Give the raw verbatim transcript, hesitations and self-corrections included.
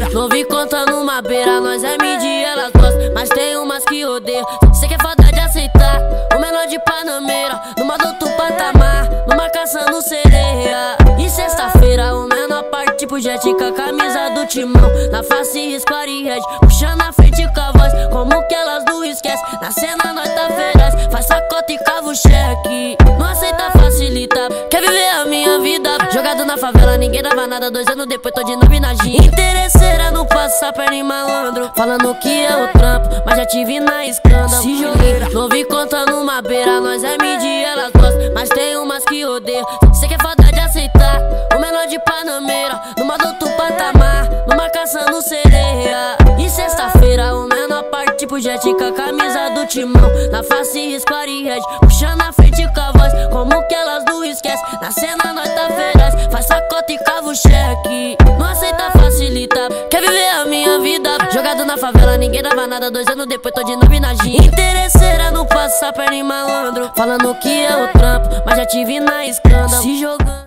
jogueira. Novo e contando uma beira, nós é medir, elas gostam, mas tem umas que odeiam. Cê que é foda de aceitar, o menor de Panameira, numa do outro patamar, numa caçando sereia. E sexta-feira o menor parte tipo jet com a camisa do Timão, na face square red, puxando a frente com a voz, como que elas não esquecem. Na cena nós tá feroz, faz sacota e cava o cheque. Não aceita facilita, quer viver a minha vida. Jogado na favela, ninguém dava nada, dois anos depois tô de novo na ginga. Interesseira no passar perna e malandro, falando que é o trampo, mas já tive na escândalo. Se jogueira, novo e contando uma beira, nós é medir, elas gostam, mas tem umas que odeiam. Cê que é foda de aceitar, o menor de Panameira, numa do outro patamar, numa caçando sereia. E sexta-feira o menor parte tipo jet com a camisa do Timão, na face square red, puxando a frente com a voz, como que elas não esquecem. Na cena nós tá feroz, faz sacota e cava o cheque. Não aceita facilita, quer viver a minha vida. Jogado na favela, ninguém dava nada, dois anos depois tô de novo na ginga. Interesseira no passar perna e malandro, falando que é o trampo, mas já tive na escândalo. Se jogando